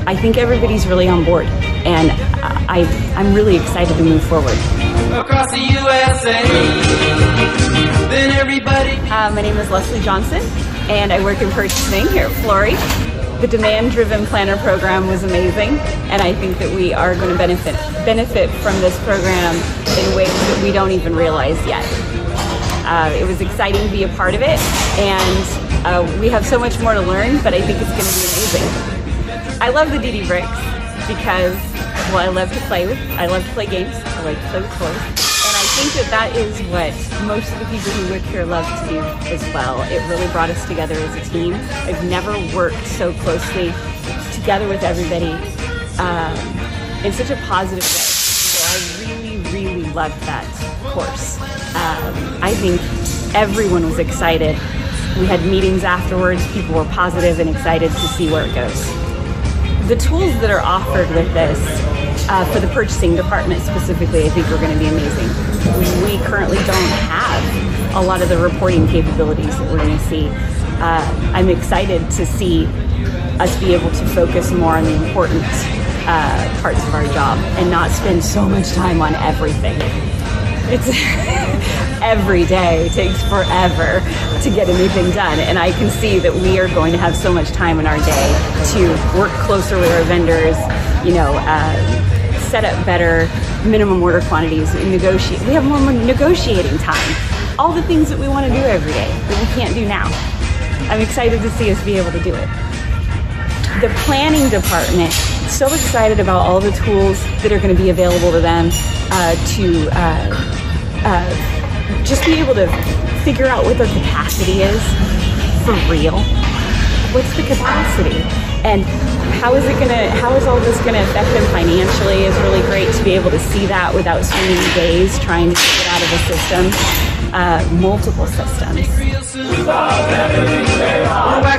I think everybody's really on board, and I'm really excited to move forward. Across the USA, then everybody. My name is Leslie Johnson, and I work in purchasing here at Flory. The demand-driven planner program was amazing, and I think that we are going to benefit from this program in ways that we don't even realize yet. It was exciting to be a part of it, and we have so much more to learn, but I think it's going to be amazing. I love the DD Bricks because, well, I love to play games, I like to play with toys, and I think that that is what most of the people who work here love to do as well. It really brought us together as a team. I've never worked so closely together with everybody in such a positive way. So I really loved that course. I think everyone was excited. We had meetings afterwards. People were positive and excited to see where it goes. The tools that are offered with this, for the purchasing department specifically, I think are going to be amazing. We currently don't have a lot of the reporting capabilities that we're going to see. I'm excited to see us be able to focus more on the important parts of our job and not spend so much time on everything. It's every day takes forever to get anything done, and I can see that we are going to have so much time in our day to work closer with our vendors, you know, set up better minimum order quantities, and negotiate. We have more negotiating time. All the things that we want to do every day that we can't do now. I'm excited to see us be able to do it. The planning department, so excited about all the tools that are going to be available to them to just be able to figure out what their capacity is for real. What's the capacity? And how is all this going to affect them financially is really great to be able to see that without spending days trying to get it out of a system, multiple systems.